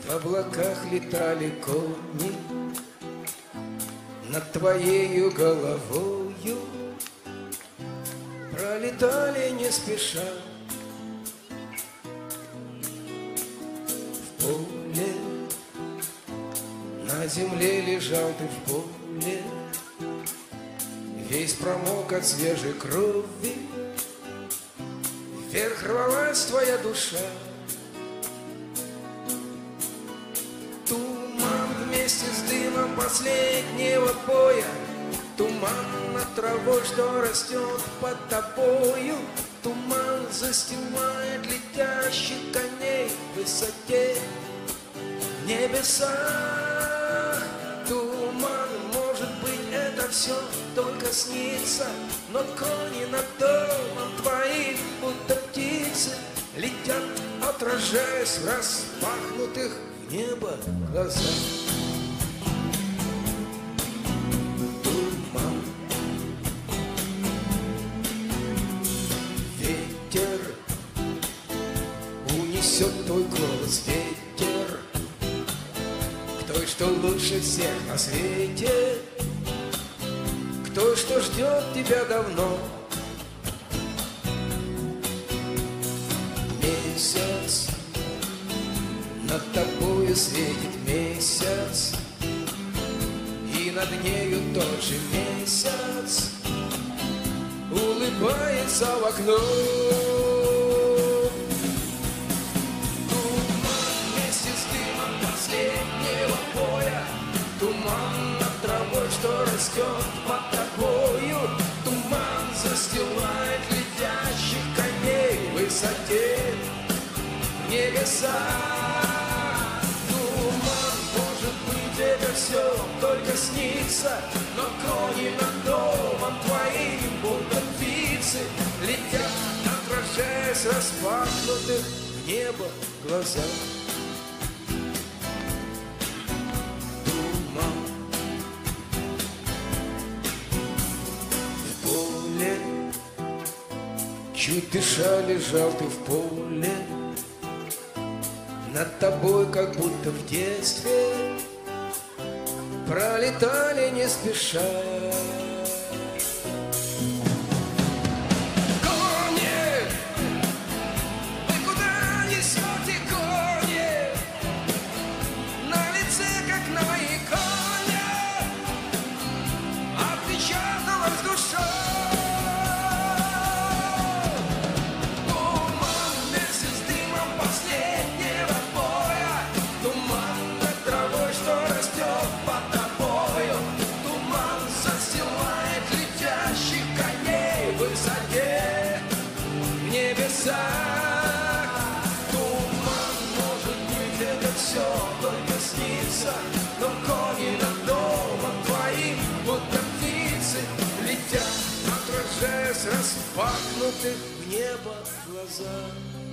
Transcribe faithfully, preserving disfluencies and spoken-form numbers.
В облаках летали кони над твоею головою, пролетали не спеша. В поле на земле лежал ты в поле, весь промок от свежей крови, вверх рвалась твоя душа. Туман вместе с дымом последнего боя, туман над травой, что растет под тобою, туман застилает летящих коней в высоте, в небесах. Туман, может быть, это все только снится, но кони над домом твоим, будто птицы, летят, отражаясь в распахнутых в небо глазах. Туман, ветер унесет твой голос, ветер к той, что лучше всех на свете, к той, что ждет тебя давно. Месяц, над тобою светит месяц, и над нею тот же месяц улыбается в окно. Туман вместе с дымом последнего боя, туман над травой, что растет под тобою, туман застилает летящих коней в высоте, в небесах. Туман, может быть, это все только снится, но кони над домом твоим, будто птицы, летят, отражаясь распахнутых в небо глазах. Туман, в поле, чуть дыша лежал ты в поле, над тобой, как будто в детстве, пролетали не спеша. Кони, вы куда несете, кони? На лице, как на моей коне, отпечаталась душа. Туман, может быть, это все только снится, но кони над домом твоим, будто птицы, летят, отражаясь распахнутых в небо глаза.